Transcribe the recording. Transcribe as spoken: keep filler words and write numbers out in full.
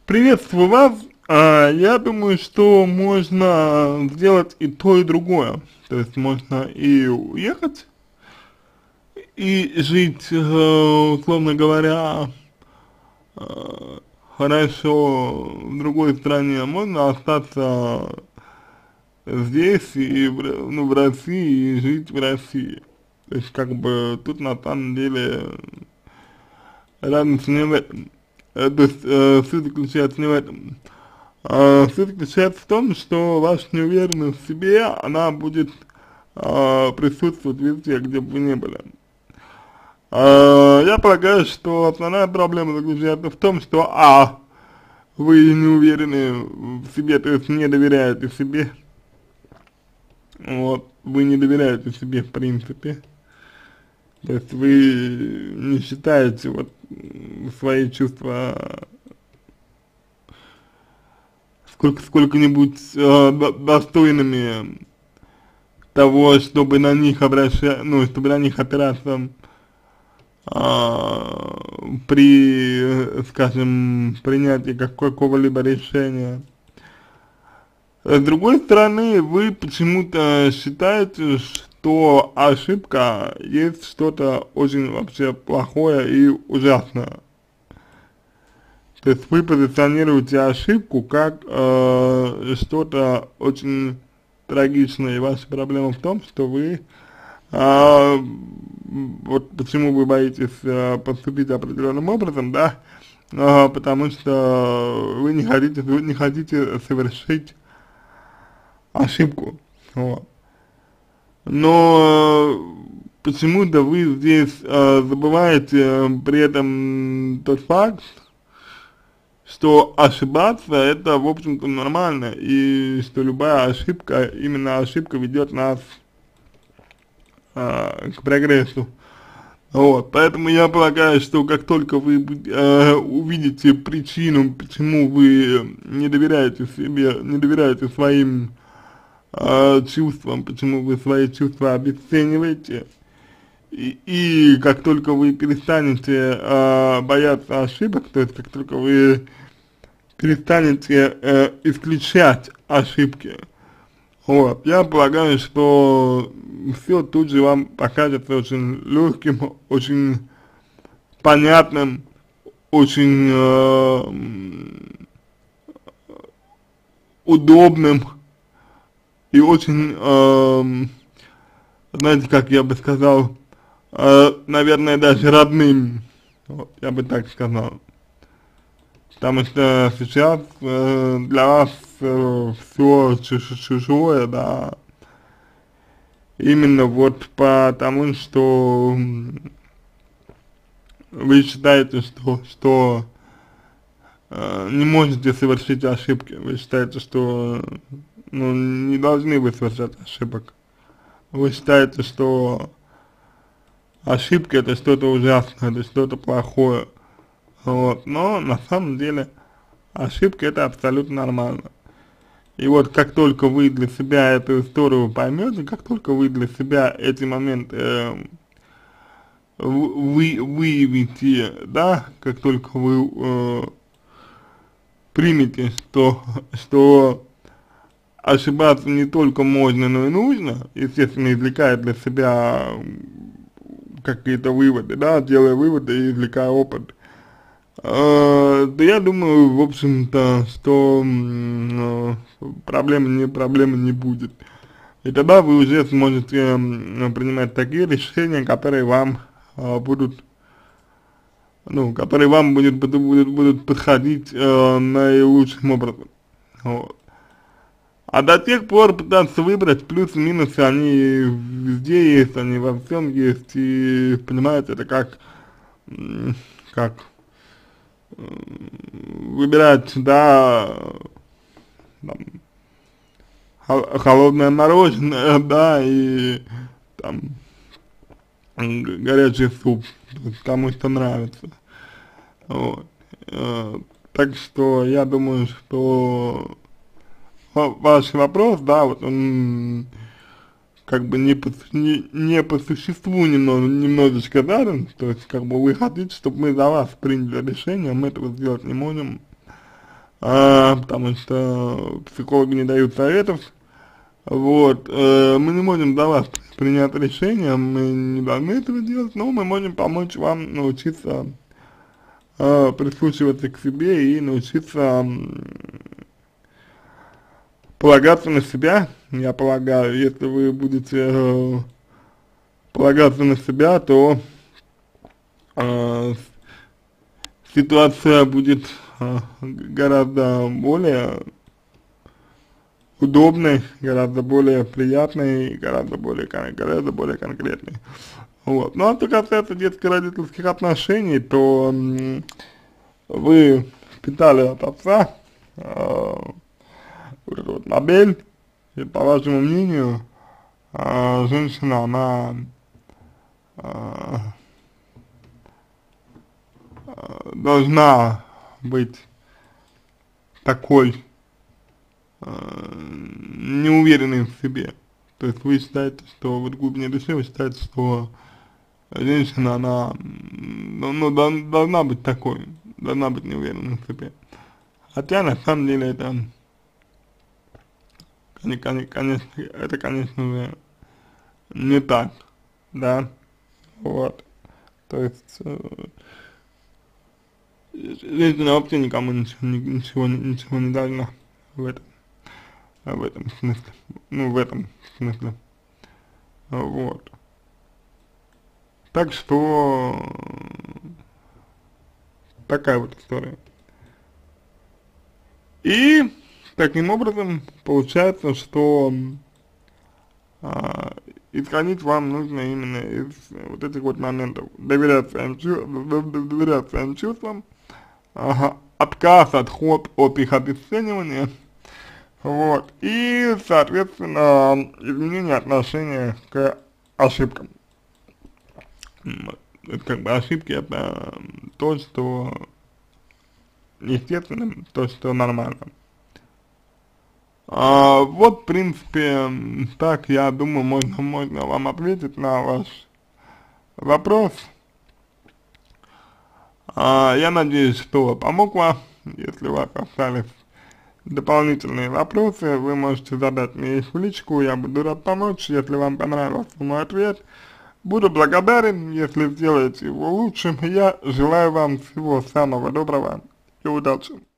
Приветствую вас. А, я думаю, что можно сделать и то, и другое. То есть можно и уехать, и жить, э, условно говоря, э, хорошо в другой стране. Можно остаться здесь, и в, Р- ну, в России, и жить в России. То есть, как бы, тут на самом деле разница не в этом. Э, То есть, э, суть заключается не в этом. А, суть заключается в том, что ваша неуверенность в себе, она будет а, присутствовать везде, где бы вы ни были. А, я полагаю, что основная проблема заключается в том, что а, вы не уверены в себе, то есть не доверяете себе, вот, вы не доверяете себе в принципе, то есть вы не считаете вот свои чувства сколько, сколько-нибудь э, до- достойными того, чтобы на них обращать, ну, чтобы на них опираться а, при, э, скажем, принятии как- какого-либо решения. С другой стороны, вы почему-то считаете, что ошибка есть что-то очень вообще плохое и ужасное. То есть вы позиционируете ошибку как э, что-то очень трагичное, и ваша проблема в том, что вы а, вот почему вы боитесь а, поступить определенным образом, да, а, потому что вы не хотите, вы не хотите совершить ошибку, вот. Но э, почему-то вы здесь а, забываете э, при этом тот факт, что ошибаться это, в общем-то, нормально, и что любая ошибка, именно ошибка ведет нас а, к прогрессу. Вот, поэтому я полагаю, что как только вы э, увидите причину, почему вы не доверяете себе, не доверяете своим э, чувствам, почему вы свои чувства обесцениваете, и, и как только вы перестанете э, бояться ошибок, то есть как только вы перестанете э, исключать ошибки, вот, я полагаю, что все тут же вам покажется очень легким, очень понятным, очень э, удобным и очень, э, знаете, как я бы сказал, э, наверное, даже родным, вот, я бы так сказал. Потому что сейчас э, для вас э, все чужое, да, именно вот потому, что м, вы считаете, что, что э, не можете совершить ошибки, вы считаете, что ну, не должны вы совершать ошибок, вы считаете, что ошибки это что-то ужасное, это что-то плохое, вот, но на самом деле ошибки это абсолютно нормально. И вот как только вы для себя эту историю поймете, как только вы для себя эти моменты э, вы выявите, да, как только вы э, примете, что, что ошибаться не только можно, но и нужно, естественно, извлекая для себя какие-то выводы, да, делая выводы и извлекая опыт, э, да я думаю, в общем-то, что м, э, проблемы не, проблемы не будет. И тогда вы уже сможете м, принимать такие решения, которые вам э, будут, ну, которые вам будет, будут, будут, будут подходить э, наилучшим образом. Вот. А до тех пор пытаться выбрать плюсы-минусы, они везде есть, они во всем есть, и понимаете, это как, м, как м, выбирать, да, там, хол- холодное мороженое, да, и там г- горячий суп, то есть кому что нравится, вот. Э, так что я думаю, что ва- ваш вопрос, да, вот он как бы не по, су- не, не по существу немного, немножечко задан, то есть как бы вы хотите, чтобы мы за вас приняли решение, мы этого сделать не можем, а, потому что психологи не дают советов. Вот, э, мы не можем за вас принять решение, мы не должны этого делать, но мы можем помочь вам научиться э, прислушиваться к себе и научиться м, полагаться на себя. Я полагаю, если вы будете э, полагаться на себя, то э, ситуация будет э, гораздо более удобной, гораздо более приятной, гораздо более, кон- гораздо более конкретной. Вот. Ну, а что касается детско-родительских отношений, то м, вы питали от отца э, вот эту вот модель, и по вашему мнению, э, женщина, она э, э, должна быть такой э, неуверенной в себе. То есть вы считаете, что вот в глубине души вы считаете, что женщина, она м, ну, ну, дол- должна быть такой, должна быть неуверенной в себе. Хотя на самом деле это, коне- коне- конечно, это, конечно же, не так, да, вот. То есть э, женщина вообще никому ничего, ни- ничего, не- ничего не должна в этом, в этом смысле, ну, в этом смысле, вот. Так что такая вот история. И таким образом получается, что а, исходить вам нужно именно из вот этих вот моментов. Доверять своим, чу доверять своим чувствам, ага, отказ, отход от их обесценивания, вот, и, соответственно, изменение отношения к ошибкам. М, Это как бы ошибки это то, что естественно, то, что нормально. А, вот, в принципе, м, так, я думаю, можно, можно вам ответить на ваш вопрос. А, я надеюсь, что помог вам. Если у вас остались дополнительные вопросы, вы можете задать мне их в личку, я буду рад помочь. Если вам понравился мой ответ, буду благодарен, если сделаете его лучшим. Я желаю вам всего самого доброго и удачи.